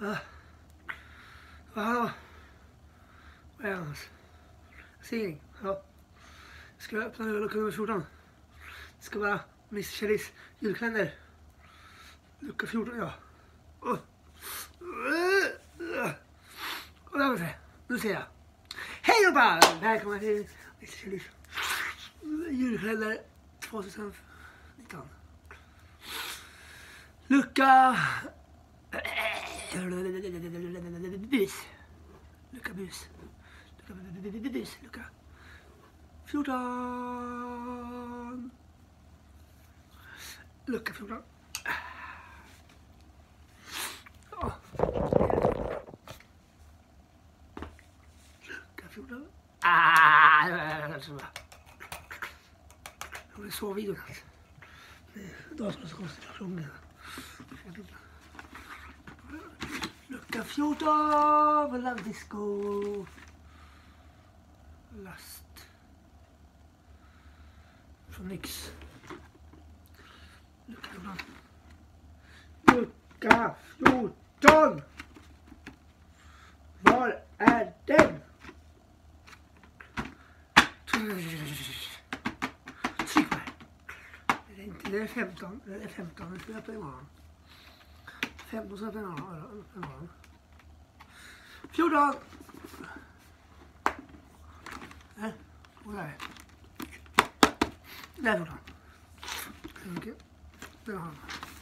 Hallå. Vad är annars? Signing. Ja. Ska jag öppna lucka nummer 14? Det ska vara Miss Cheris julkalender. Lucka 14, ja. Och där var det. Nu ser jag. Hej allihopa! Välkomna till Miss Cheris julkalender 2019. Lucka bus. Lucka bus. Lucka 14. Lucka 14. Ja. Lucka 14. Det är så videon. Datorns koncentration. Lucka 14. Volandisco. Last. Från Nix. Lucka 14. Lucka 14. Var är den? Tryck på det. Det är 15. Det är 15. Det ska jag öppna imorgon. 15 ska jag öppna imorgon. 14. Där. Och där. Där 14. Okej. Där har man.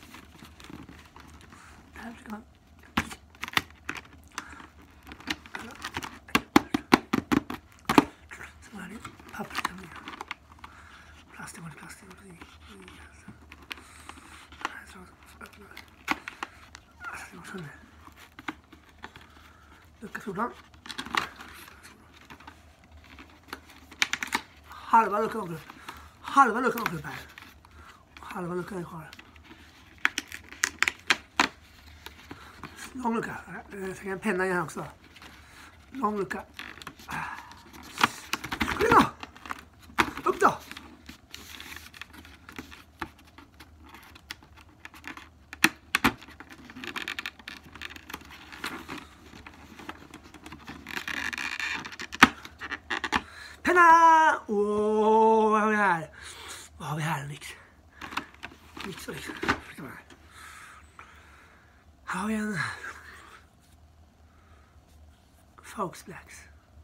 Här ska man. Så var det papper. Plastik. Lucka 14. Halva luckan åker upp. Halva luckan åker upp här. Halva luckan är kvar. Lång lucka. Jag fick en penna i här också. Lång lucka. Kom igen då! Upp då! Penna! Åh, vad har vi här? Vad har vi här, Nix? Nix och Nix. Här har vi en Fox Blacks.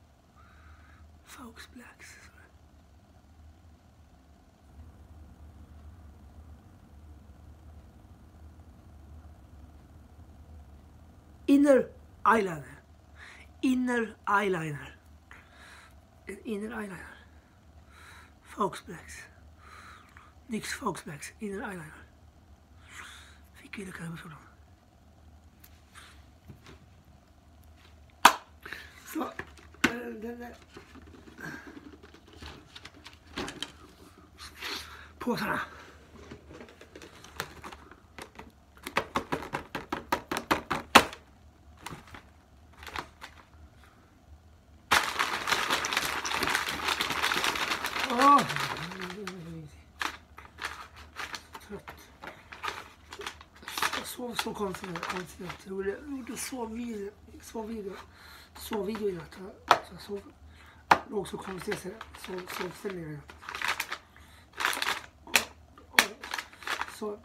Inner eyeliner. Inner eyeliner. Fox Blacks. Nix Fox Blacks. Inner eyeliner. Fick vi lucka nummer 14. Så. Den där. Påsarna. Trött. Jag sov så konstigt. Jag gjorde sovvideo i natt. Så jag sov. Låg så konstigt. Sovställningar. Så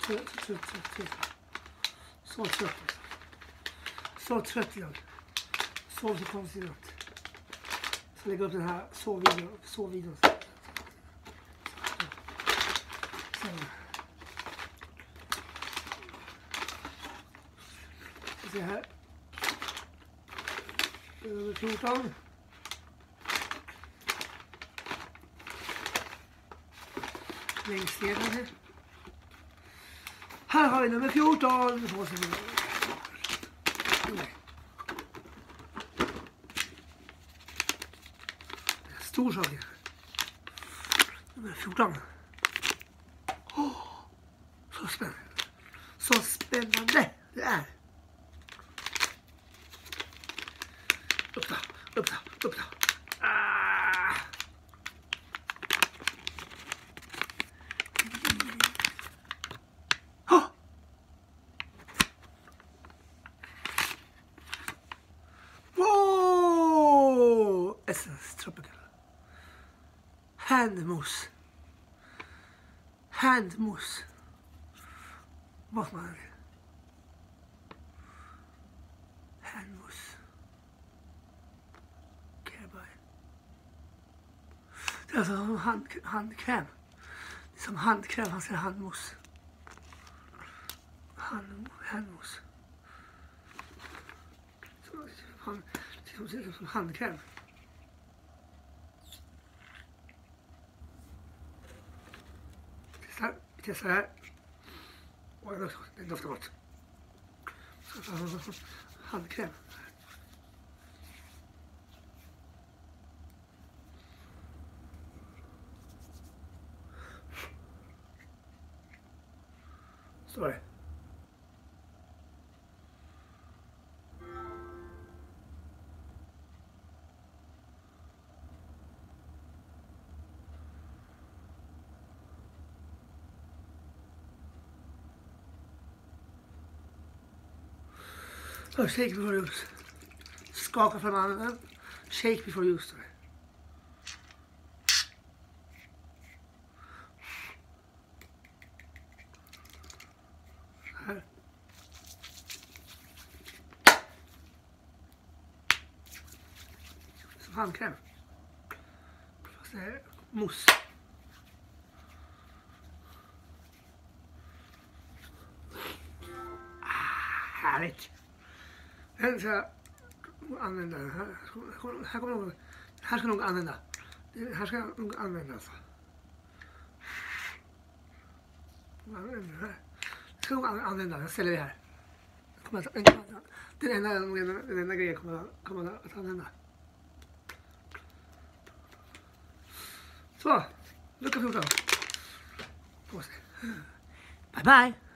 trött idag. Sov så konstigt i natt. Så lägger upp den här sovvideon. Se här. Nummer 14. Längst ner här. Här har vi nummer 14. Stor sak. Nummer 14. Så spännande det är. Upp då. tropical. Handmousse. Handmousse. Vad man vill. Handmousse. Det är alltså som handkräm. Det är som handkräm, han säger handmousse. Handmousse. Det ser ut som handkräm. Vi testar det här. Och den doftar gott. Handkräm. Så är det. So shake before use. Skaka fram handen. Shake before use. Här. Som handkräm. Fast det är mousse. Härligt. Den ska jag använda. Här ska jag nog använda. Här ska jag nog använda alltså. Jag ska nog använda. Jag ställer det här. Den enda grejen kommer att använda. Så, lucka 14. På sig. Bye bye.